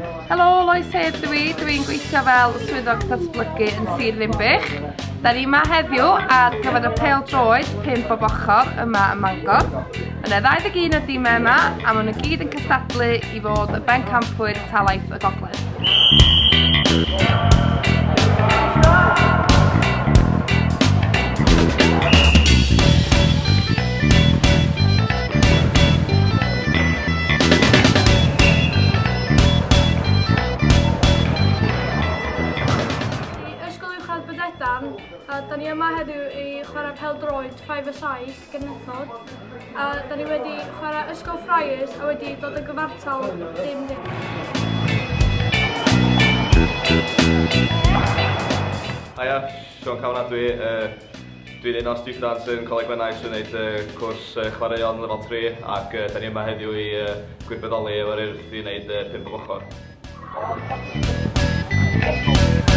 Helo, Lois Urdd dwi'n gweithio fel swyddog datblygu yn Sir Ddinbych. Da ni yma heddiw ar gyfer y Pêl Droed 5 o ochr yma ym Mangor. Yna 21 o dimau yma a maen nhw gyd yn cystadlu i fod y bencampwyr talaith y gogledd. Da ni yma heddiw i chwarae Pêl Droed 5 a 7 gynethod. Da ni wedi chwarae ysgol Friars a wedi dod yn gyfartal dim. Haia, Siôn Cawna dwi'n un o stiwdant yn Coleg Benais yn gwneud cwrs chwaraeon lefel 3 ac da ni yma heddiw i gwirfoddoli efo'r Urdd i wneud 5 o ochr.